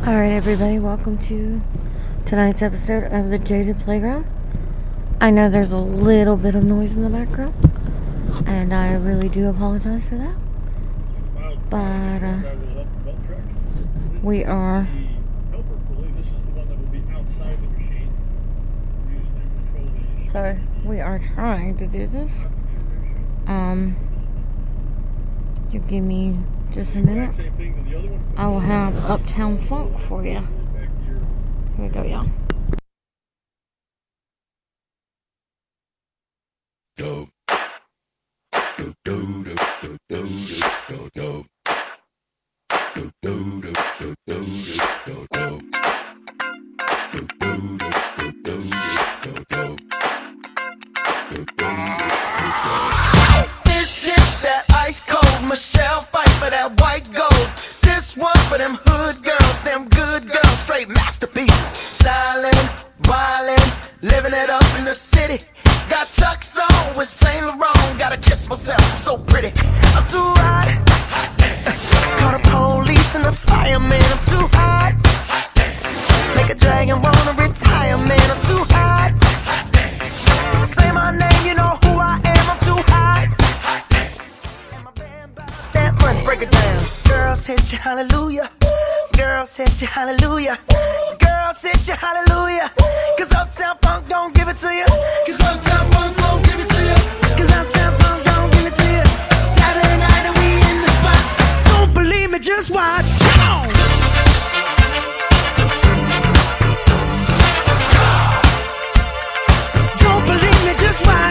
Alright everybody, welcome to tonight's episode of the Jaded Playground. I know there's a little bit of noise in the background, and I really do apologize for that. But, we are trying to do this. You give me just a minute. I will have Uptown Funk for you. Here we go, y'all. This is that ice cold Michelle fight for that white gold. This one for them hood girls, them good girls, straight masterpieces. Stylin', wildin', living it up in the city. Got Chuck's on with Saint Laurent. Gotta kiss myself, I'm so pretty. I'm too hot. Call the police and the fireman. I'm too hot. Make a dragon wanna retire, man. I'm too hot. Say my name, you know who I am. I'm too hot. And my band bought that money. Break it down. Girls hit you, hallelujah. Girls hit you, hallelujah. Girls hit you, hallelujah. Cause Uptown Funk don't give it to you. Cause Uptown Funk don't give it to you. Cause Uptown Funk don't give it to you. Saturday night and we in the spot. Don't believe me, just watch. Come on. Don't believe me, just watch.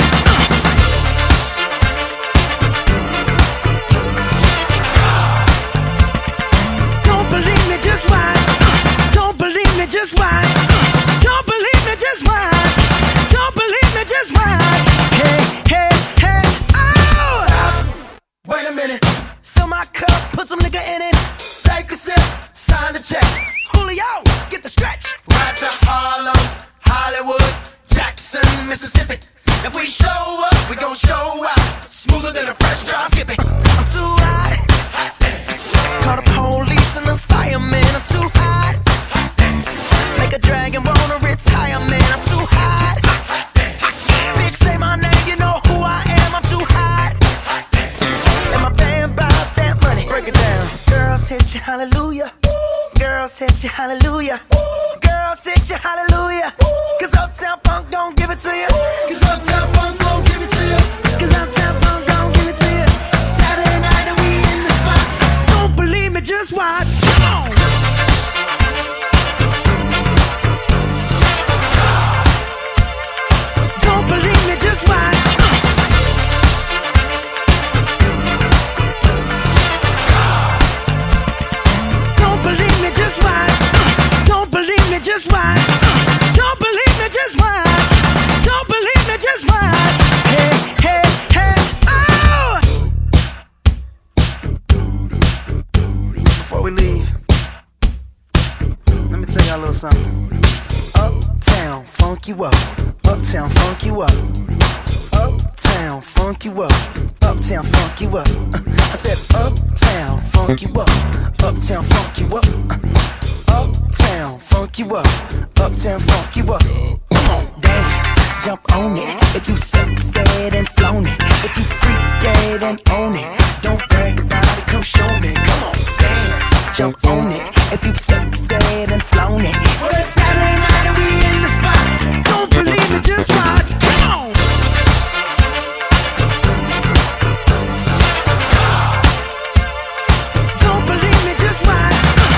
Don't believe me, just watch. Don't believe me, just watch. Don't believe me, just watch. Don't believe me, just watch. Hey, hey, hey, oh! Stop. Wait a minute. Fill my cup, put some nigga in it. Take a sip, sign the check. Julio, get the stretch. Right to Harlem, Hollywood, Jackson, Mississippi. If we show up, we gon' show out. Smoother than a fresh drop skipping. I'm too hot. Call the police and the fireman. I'm too hot. Make a dragon wanna retire, man. I'm too hot. Bitch, say my name, you know who I am. I'm too hot. And my band bought that money. Break it down. Girls hit you, hallelujah. Girls hit you, hallelujah. Girls hit you, hallelujah. Cause Uptown Funk don't give it to you. Cause Uptown Funk don't give it to you. Cause Uptown Funk don't give it to you. Saturday night and we in the spot. Don't believe me, just watch. Come on. Don't believe me, just watch. Don't believe me, just watch. Don't believe me, just watch. Don't believe me, just watch. Don't believe me, just watch. Hey, hey, hey, oh! Before we leave, let me tell y'all a little something. Uptown, funk you up. Uptown, funk you up. Uptown, funk you up. Uptown, funk you up. I said uptown, funk you up. Uptown, funk you up. Uptown, funk you up. Uptown, funk you up. Come on, dance, jump on it. If you sexed and flown it. If you freak dead and own it. Don't brag about it, come show me. Come on, dance, jump on it. If you sexed and flown it. Well, it's Saturday night and we in the spot. Don't believe it, just watch. Come on. Don't believe me, just watch.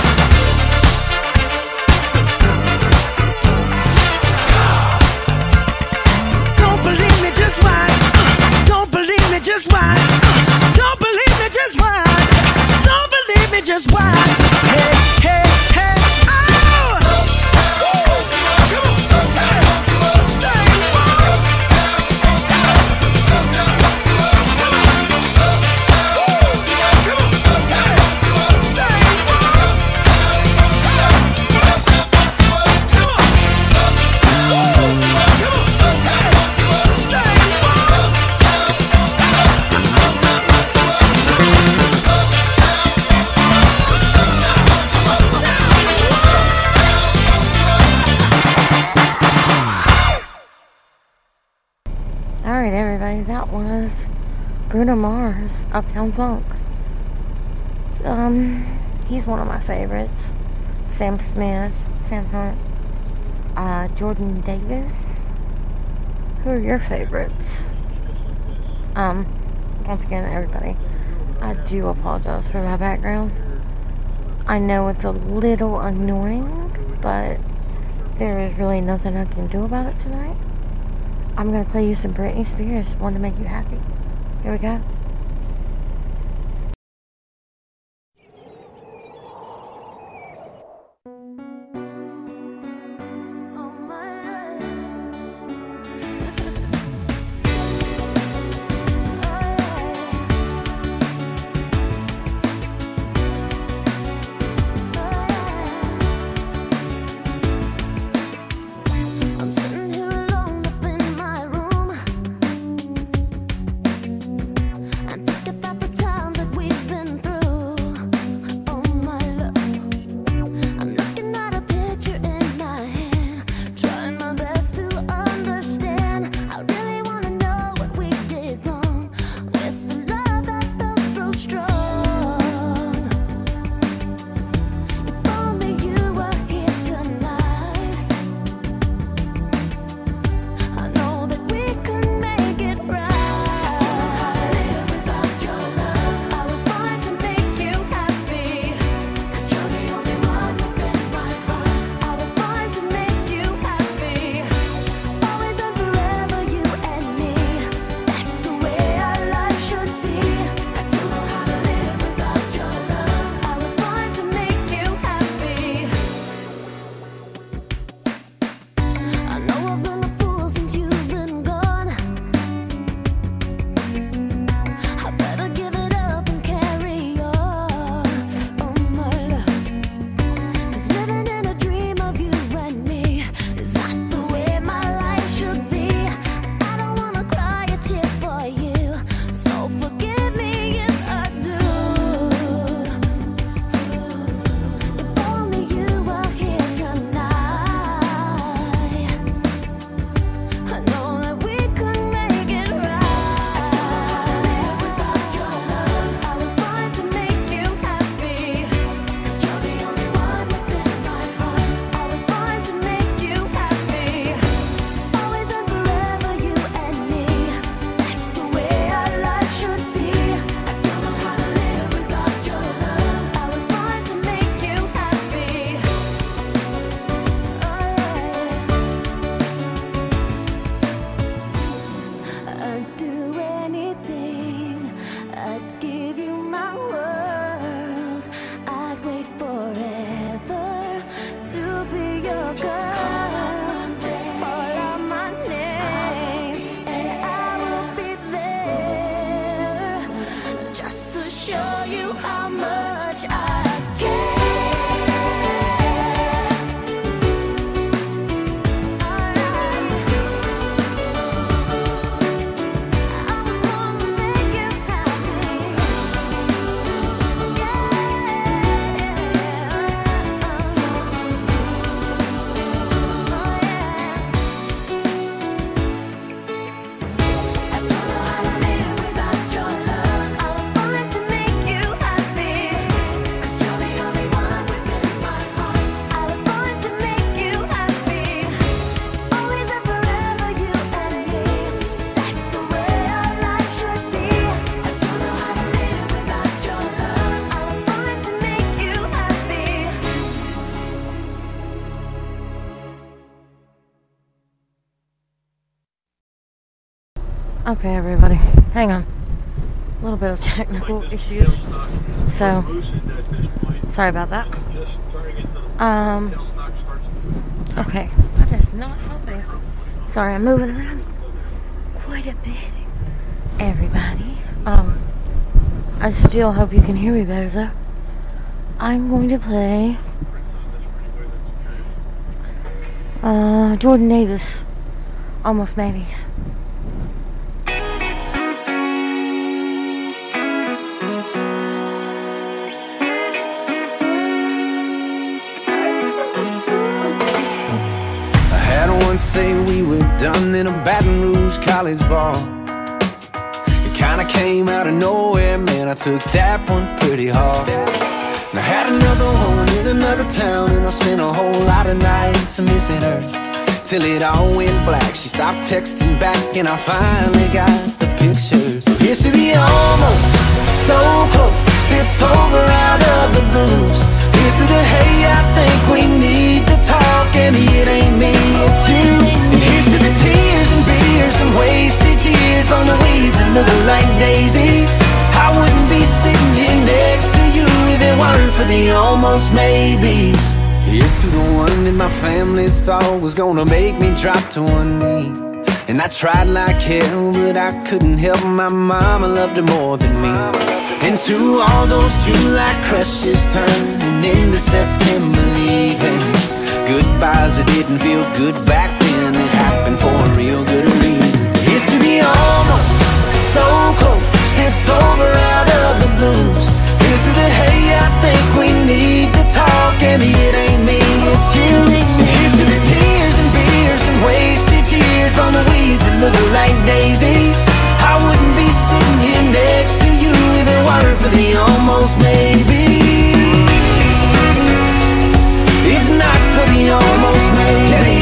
Don't believe me, just watch. Don't believe me, just watch. Don't believe me, just watch. Don't believe me, just watch. Hey, hey, hey. Alright, everybody, that was Bruno Mars, Uptown Funk. He's one of my favorites. Sam Smith, Sam Hunt, Jordan Davis. Who are your favorites? Once again, everybody, I do apologize for my background. I know it's a little annoying, but there is really nothing I can do about it tonight. I'm gonna play you some Britney Spears, One to Make You Happy. Here we go. Okay, everybody, hang on. A little bit of technical issues, so sorry about that. Okay, that is not helping. Sorry, I'm moving around quite a bit, everybody. I still hope you can hear me better, though. I'm going to play Jordan Davis, Almost Maybes. Say we were done in a Baton Rouge college bar. kinda came out of nowhere, man, I took that one pretty hard. And I had another one in another town, and I spent a whole lot of nights missing her, till it all went black. She stopped texting back, and I finally got the picture. So here's to the almost, so close, it's over out of the blues. Here's to the hey, I think we need to talk, and it ain't me, it's you. And here's to the tears and beers and wasted years on the weeds and looking like daisies. I wouldn't be sitting here next to you if it weren't for the almost maybes. Here's to the one that my family thought was gonna make me drop to one knee. And I tried like hell, but I couldn't help. My mama loved her more than me. And to all those July crushes turning into September leavings, goodbyes that didn't feel good back then, it happened for a real good reason. Here's to the almost, so close, it's over out of the blues. Here's to the hey, I think we need to talk, and it ain't me, it's you. So here's to the tears and beers and wasted years on the weeds and looking like daisies. I wouldn't be sitting here next to you if it weren't for the almost maybe. If not for the almost maybe.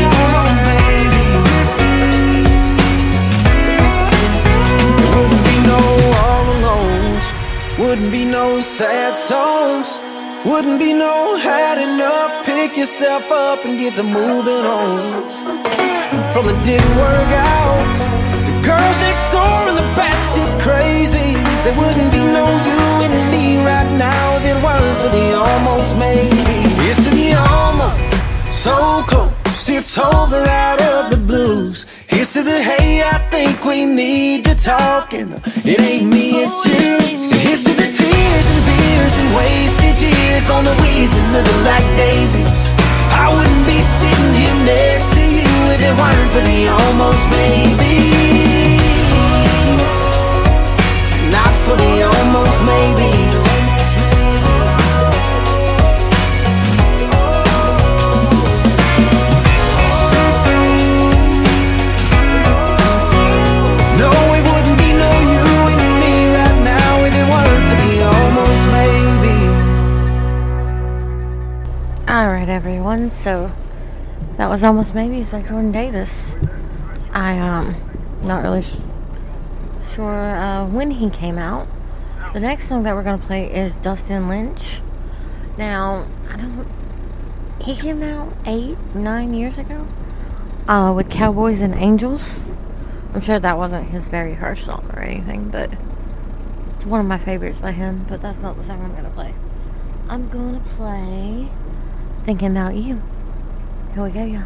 There wouldn't be no all alones, wouldn't be no sad songs, wouldn't be no had enough, pick yourself up and get to moving on. From the didn't work out, the girls next door and the batshit crazies, there wouldn't be no you and me right now if it weren't for the almost maybe. It's to the almost, so close, it's over out of the blues. Here's to the hey, I think we need to talk, and it ain't me, it's you. So here's to the tears and beers and wasted years on the weeds and looking like daisies. I wouldn't be sitting here next to you if it weren't for the almost maybe. Not for the almost maybes. No, it wouldn't be no you and me right now if it weren't for the almost maybes. Alright everyone, so that was Almost Maybes by Jordan Davis. Not really sure when he came out. The next song that we're going to play is Dustin Lynch. Now, he came out 8-9 years ago with Cowboys and Angels. I'm sure that wasn't his very first song or anything, but it's one of my favorites by him, but that's not the song I'm going to play. I'm going to play Thinking About You. Here we go, y'all.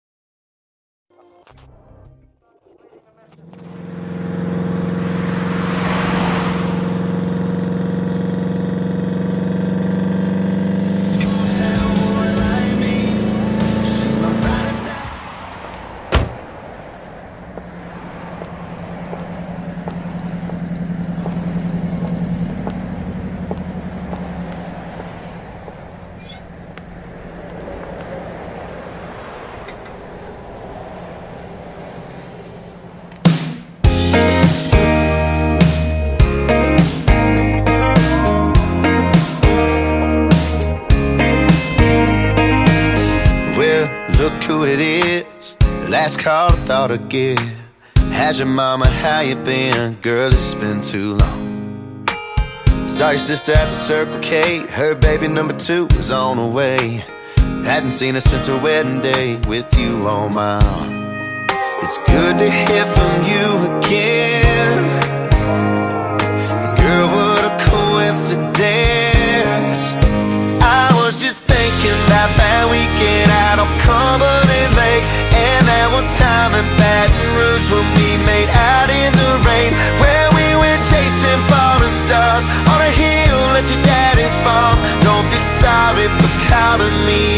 Who it is, last call I thought I'd get. How's your mama, how you been? Girl, it's been too long. Saw your sister at the Circle K, her baby number 2 was on the way. Hadn't seen her since her wedding day, with you on my arm. It's good to hear from you again. Girl, what a coincidence. I was just thinking about that weekend out on Cumberland Lake, and that one time in Baton Rouge when we made out in the rain, where we went chasing falling stars on a hill at your daddy's farm. Don't be sorry for calling me